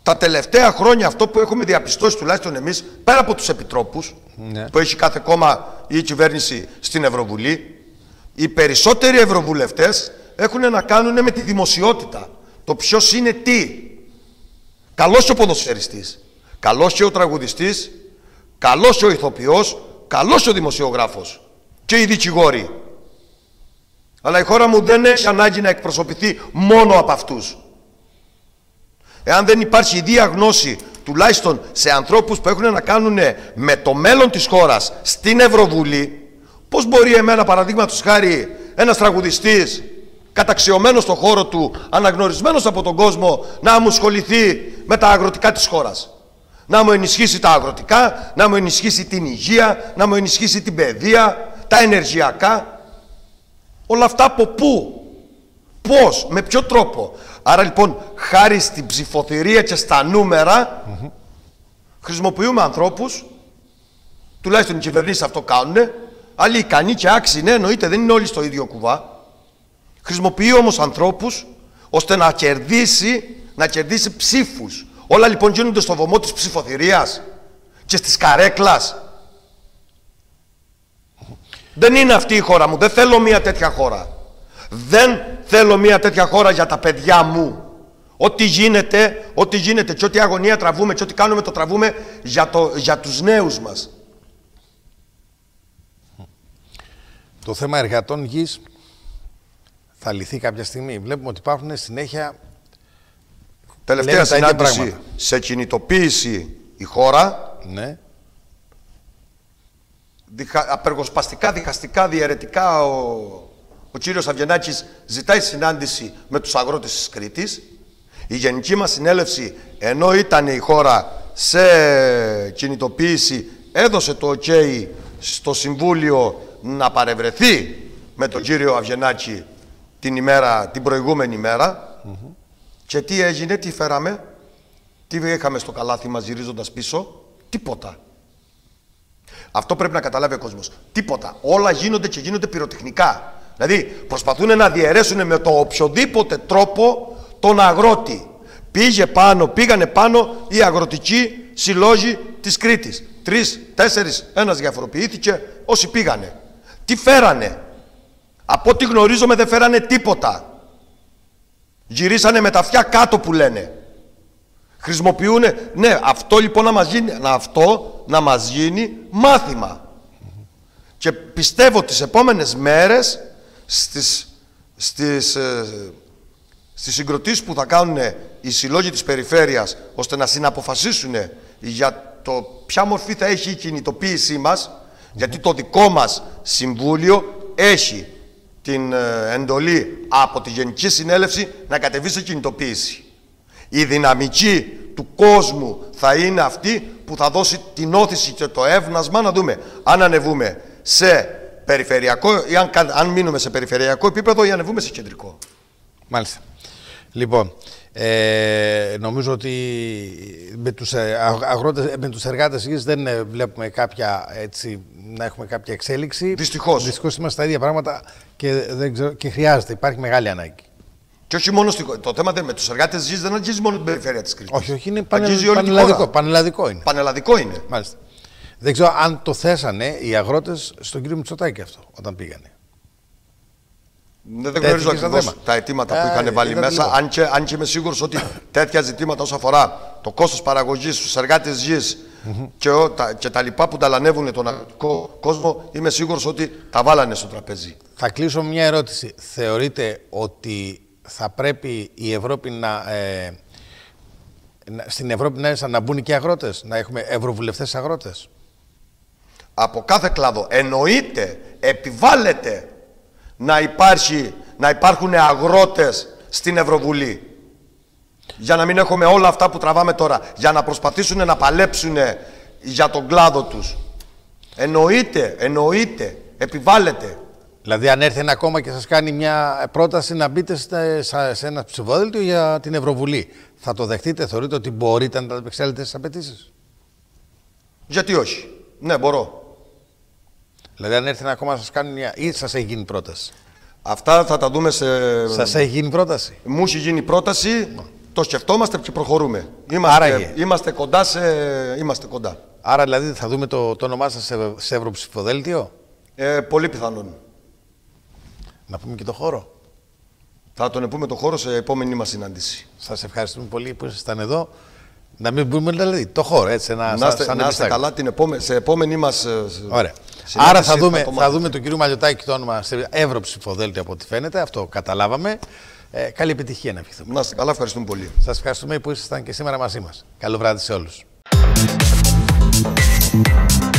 Τα τελευταία χρόνια αυτό που έχουμε διαπιστώσει τουλάχιστον εμείς, πέρα από τους επιτρόπους, που έχει κάθε κόμμα ή κυβέρνηση στην Ευρωβουλή, οι περισσότεροι ευρωβουλευτές έχουν να κάνουν με τη δημοσιότητα. Το ποιος είναι τι. Καλός και ο ποδοσφαιριστής, καλός και ο τραγουδιστής, καλός και ο ηθοποιός, καλός και ο δημοσιογράφος και οι δικηγόροι. Αλλά η χώρα μου δεν έχει ανάγκη να εκπροσωπηθεί μόνο από αυτούς. Εάν δεν υπάρχει ιδία γνώση, τουλάχιστον σε ανθρώπους που έχουν να κάνουν με το μέλλον της χώρας στην Ευρωβουλή, πώς μπορεί εμένα, παραδείγματος χάρη, ένας τραγουδιστής, καταξιωμένος στον χώρο του, αναγνωρισμένος από τον κόσμο, να μου ασχοληθεί με τα αγροτικά της χώρας. Να μου ενισχύσει τα αγροτικά, να μου ενισχύσει την υγεία, να μου ενισχύσει την παιδεία, τα ενεργειακά. Όλα αυτά από πού, πώς, με ποιο τρόπο. Άρα λοιπόν, χάρη στην ψηφοθυρία και στα νούμερα, χρησιμοποιούμε ανθρώπους, τουλάχιστον οι κυβερνήσεις αυτό κάνουν, άλλοι ικανοί και άξιοι, ναι, εννοείται, δεν είναι όλοι στο ίδιο κουβά. Χρησιμοποιεί όμως ανθρώπους ώστε να κερδίσει ψήφους. Όλα λοιπόν γίνονται στο βωμό της ψηφοθυρίας και στις καρέκλας. Δεν είναι αυτή η χώρα μου. Δεν θέλω μια τέτοια χώρα. Δεν θέλω μια τέτοια χώρα για τα παιδιά μου. Ό,τι γίνεται και ό,τι αγωνία τραβούμε και ό,τι κάνουμε το τραβούμε για τους νέους μας. Το θέμα εργατών γης θα λυθεί κάποια στιγμή. Βλέπουμε ότι υπάρχουν συνέχεια. Τελευταία συνάντηση σε κινητοποίηση η χώρα. Ναι. Απεργοσπαστικά, διχαστικά, διαιρετικά ο κύριος Αβγενάκης ζητάει συνάντηση με τους αγρότες της Κρήτης. Η γενική μας συνέλευση, ενώ ήταν η χώρα σε κινητοποίηση, έδωσε το OK στο Συμβούλιο να παρευρεθεί με τον κύριο Αβγενάκη την προηγούμενη ημέρα. Και τι έγινε, τι φέραμε, τι είχαμε στο καλάθι μας γυρίζοντας πίσω, τίποτα. Αυτό πρέπει να καταλάβει ο κόσμος. Τίποτα. Όλα γίνονται και γίνονται πυροτεχνικά. Δηλαδή προσπαθούν να διαιρέσουν με το οποιοδήποτε τρόπο τον αγρότη. Πήγανε πάνω οι αγροτικοί συλλόγοι της Κρήτης. 3, 4, ένας διαφοροποιήθηκε, όσοι πήγανε. Τι φέρανε? Από ό,τι γνωρίζομαι δεν φέρανε τίποτα. Γυρίσανε με τα αυτιά κάτω που λένε. Χρησιμοποιούνε, ναι, αυτό λοιπόν να μας γίνει μάθημα. Και πιστεύω τις επόμενες μέρες στις συγκροτήσεις που θα κάνουν οι συλλόγοι της περιφέρειας, ώστε να συναποφασίσουν για το ποια μορφή θα έχει η κινητοποίησή μας, γιατί το δικό μας Συμβούλιο έχει την εντολή από τη Γενική Συνέλευση να κατεβεί σε κινητοποίηση. Η δυναμική του κόσμου θα είναι αυτή που θα δώσει την όθηση και το εύνασμα να δούμε αν ανεβούμε σε περιφερειακό ή αν μείνουμε σε περιφερειακό επίπεδο ή ανεβούμε σε κεντρικό. Μάλιστα. Λοιπόν, νομίζω ότι με τους εργάτες γης δεν βλέπουμε να έχουμε κάποια εξέλιξη. Δυστυχώς. Δυστυχώς είμαστε στα ίδια πράγματα και χρειάζεται, υπάρχει μεγάλη ανάγκη. Και όχι μόνο το θέμα με τους εργάτες γης δεν αγγίζει μόνο την περιφέρεια της Κρήτης. Όχι, είναι πανελλαδικό είναι. Πανελλαδικό είναι. Μάλιστα. Δεν ξέρω αν το θέσανε οι αγρότες στον κύριο Μητσοτάκη αυτό όταν πήγανε. Δεν γνωρίζω ακριβώς τα αιτήματα που είχαν βάλει μέσα, αν και είμαι σίγουρος ότι τέτοια ζητήματα όσον αφορά το κόστος παραγωγής στους εργάτες γης και τα λοιπά που ταλανεύουν τον αγροτικό κόσμο, είμαι σίγουρος ότι τα βάλανε στο τραπέζι. Θα κλείσω μια ερώτηση. Θεωρείτε ότι θα πρέπει η Ευρώπη στην Ευρώπη να μπουν και αγρότες, να έχουμε ευρωβουλευτές αγρότες? Από κάθε κλάδο. Εννοείται, επιβάλλεται να υπάρχουν αγρότες στην Ευρωβουλή. Για να μην έχουμε όλα αυτά που τραβάμε τώρα. Για να προσπαθήσουν να παλέψουν για τον κλάδο τους. Εννοείται, επιβάλλεται. Δηλαδή αν έρθει ένα κόμμα και σας κάνει μια πρόταση να μπείτε σε ένα ψηφοδέλτιο για την Ευρωβουλή, θα το δεχτείτε? Θεωρείτε ότι μπορείτε να τα επεξέλθετε στις απαιτήσεις? Γιατί όχι. Ναι, μπορώ. Δηλαδή αν έρθει ένα κόμμα να σας κάνει μια... ή σας έχει γίνει πρόταση? Αυτά θα τα δούμε σε... Σας έχει γίνει πρόταση? Μου έχει γίνει πρόταση Το σκεφτόμαστε και προχωρούμε. Είμαστε κοντά. Άρα δηλαδή θα δούμε το όνομά σας σε ευρωψηφοδέλτιο. Πολύ πιθανόν. Να πούμε και το χώρο. Θα τον πούμε το χώρο σε επόμενη μας συνάντηση. Σας ευχαριστούμε πολύ που ήσασταν εδώ. Να μην πούμε δηλαδή το χώρο, έτσι. Να είστε καλά σε επόμενη μας Ωραία. Άρα θα δούμε τον κύριο Μαλιωτάκη το όνομα σε ευρωψηφοδέλτιο από ό,τι φαίνεται. Αυτό καταλάβαμε. Καλή επιτυχία να ευχηθούμε. Να είστε καλά, ευχαριστούμε πολύ. Σας ευχαριστούμε που ήσασταν και σήμερα μαζί μας. Καλό βράδυ σε όλους.